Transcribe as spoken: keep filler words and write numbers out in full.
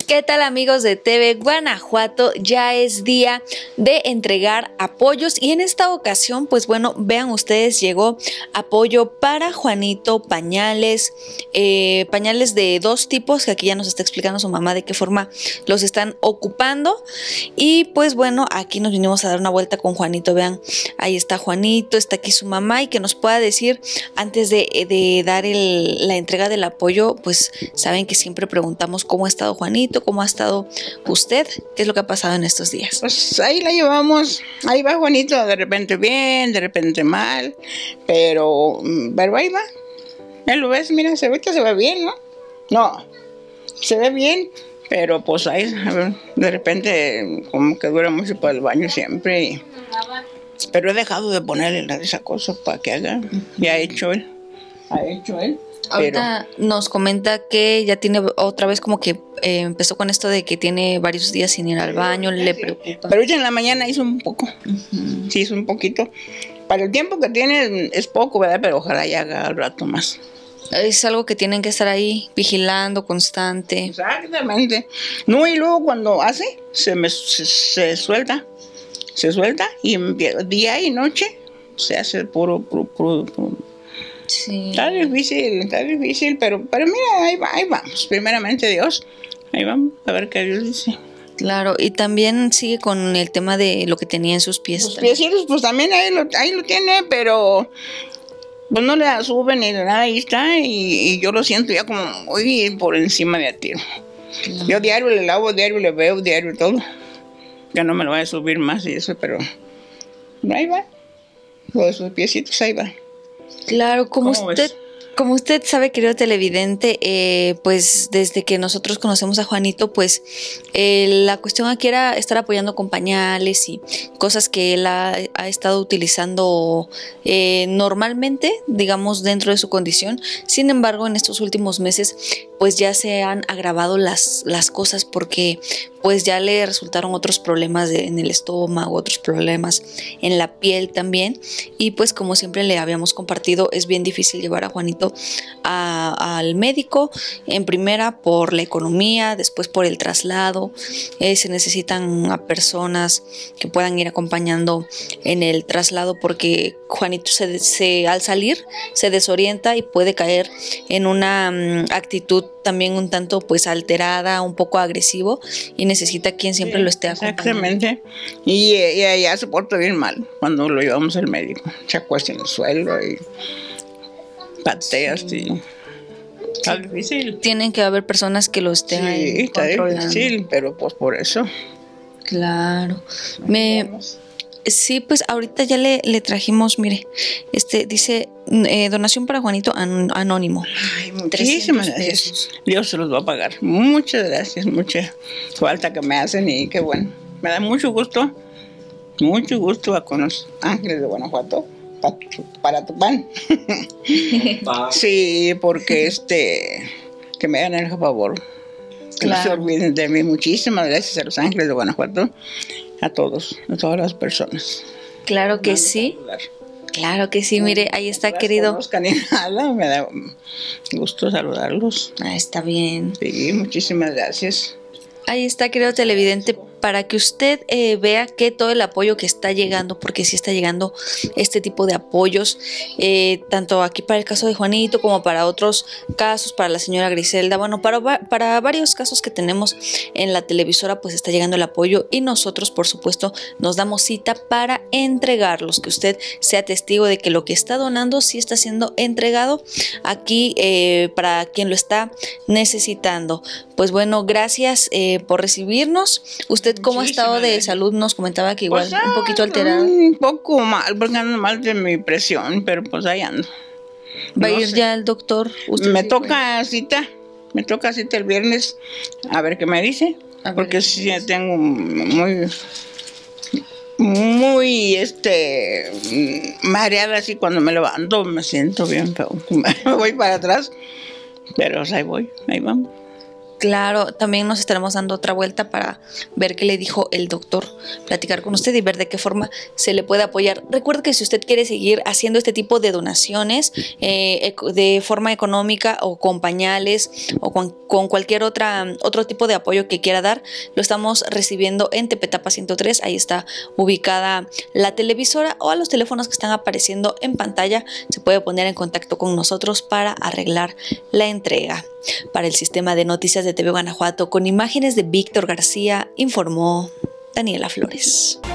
¿Qué tal, amigos de T V Guanajuato? Ya es día de entregar apoyos y en esta ocasión, pues bueno, vean ustedes, llegó apoyo para Juanito, pañales, eh, pañales de dos tipos, que aquí ya nos está explicando su mamá de qué forma los están ocupando. Y pues bueno, aquí nos vinimos a dar una vuelta con Juanito. Vean, ahí está Juanito, está aquí su mamá, y que nos pueda decir, antes de, de dar el, la entrega del apoyo, pues saben que siempre preguntamos cómo ha estado Juanito, cómo ha estado usted, qué es lo que ha pasado en estos días. Pues ahí la llevamos, ahí va Juanito, de repente bien, de repente mal, pero, pero ahí va. Ya lo ves, mira, se ve que se ve bien, ¿no? No, se ve bien, pero pues ahí, a ver, de repente como que dura mucho para el baño siempre, y, pero he dejado de ponerle la de esa cosa para que haga, ya ha hecho él, ha hecho él. Ahorita pero nos comenta que ya tiene otra vez como que eh, empezó con esto de que tiene varios días sin ir al baño, sí, le preocupa. Pero ella en la mañana hizo un poco, uh-huh. Sí, hizo un poquito. Para el tiempo que tiene es poco, ¿verdad? Pero ojalá ya haga al rato más. Es algo que tienen que estar ahí vigilando, constante. Exactamente. No, y luego cuando hace, se, me, se, se suelta, se suelta y día y noche se hace puro, puro, puro, puro. Sí. Está difícil, está difícil, pero, pero mira, ahí, va, ahí vamos, primeramente Dios, ahí vamos, a ver qué Dios dice. Claro, y también sigue con el tema de lo que tenía en sus pies. Sus piecitos, pues también ahí lo, ahí lo tiene, pero pues no le da sube ni de nada, ahí está, y, y yo lo siento ya como muy por encima de a tiro. Claro. Yo diario le lavo, diario le veo, diario todo, ya no me lo voy a subir más y eso, pero ahí va, lo de sus piecitos ahí va. Claro, como usted, como usted sabe, querido televidente, eh, pues desde que nosotros conocemos a Juanito, pues eh, la cuestión aquí era estar apoyando con pañales y cosas que él ha, ha estado utilizando eh, normalmente, digamos, dentro de su condición. Sin embargo, en estos últimos meses, pues ya se han agravado las, las cosas porque pues ya le resultaron otros problemas de, en el estómago, otros problemas en la piel también, y pues como siempre le habíamos compartido, es bien difícil llevar a Juanito a, al médico, en primera por la economía, después por el traslado, eh, se necesitan a personas que puedan ir acompañando en el traslado porque Juanito se, se, al salir se desorienta y puede caer en una um, actitud también un tanto pues alterada, un poco agresivo, y necesita quien siempre sí, lo esté acompañando. Exactamente, y, y ella se porta bien mal cuando lo llevamos al médico, se acuesta en el suelo y pateas, sí. Y está sí. Difícil. Tienen que haber personas que lo estén sí, ahí está controlando. Difícil, pero pues por eso. Claro. Me... Sí, pues ahorita ya le, le trajimos, mire, este dice eh, donación para Juanito an, anónimo. Ay, muchísimas gracias. Dios se los va a pagar. Muchas gracias, mucha falta que me hacen y qué bueno. Me da mucho gusto, mucho gusto a con los Ángeles de Guanajuato para, para tu pan. Sí, porque este que me hagan el favor. Que claro. No se olviden de mí. Muchísimas gracias a los Ángeles de Guanajuato. A todos, a todas las personas. Claro que sí. Claro que sí, mire, ahí está, no querido. Ni nada, me da gusto saludarlos. Ah, está bien. Sí, muchísimas gracias. Ahí está, querido televidente, para que usted eh, vea que todo el apoyo que está llegando, porque sí está llegando este tipo de apoyos, eh, tanto aquí para el caso de Juanito como para otros casos, para la señora Griselda, bueno, para, para varios casos que tenemos en la televisora, pues está llegando el apoyo y nosotros, por supuesto, nos damos cita para entregarlos, que usted sea testigo de que lo que está donando sí está siendo entregado aquí eh, para quien lo está necesitando. Pues bueno, gracias eh, por recibirnos. ¿Usted cómo ha estado de salud? Nos comentaba que igual pues, un poquito alterado. Un poco mal, porque ando mal de mi presión, pero pues ahí ando. ¿Va no a ir sé. ya al doctor? ¿Usted me sí, toca pues? cita, me toca cita el viernes, a ver qué me dice, porque sí tengo muy, muy, este, mareada así cuando me levanto, me siento bien feo. Me voy para atrás, pero ahí voy, ahí vamos. Claro, también nos estaremos dando otra vuelta para ver qué le dijo el doctor, platicar con usted y ver de qué forma se le puede apoyar. Recuerde que si usted quiere seguir haciendo este tipo de donaciones eh, de forma económica o con pañales o con, con cualquier otra, otro tipo de apoyo que quiera dar, lo estamos recibiendo en Tepetapa ciento tres, ahí está ubicada la televisora, o a los teléfonos que están apareciendo en pantalla se puede poner en contacto con nosotros para arreglar la entrega. Para el sistema de noticias de T V Guanajuato, con imágenes de Víctor García, informó Daniela Flores.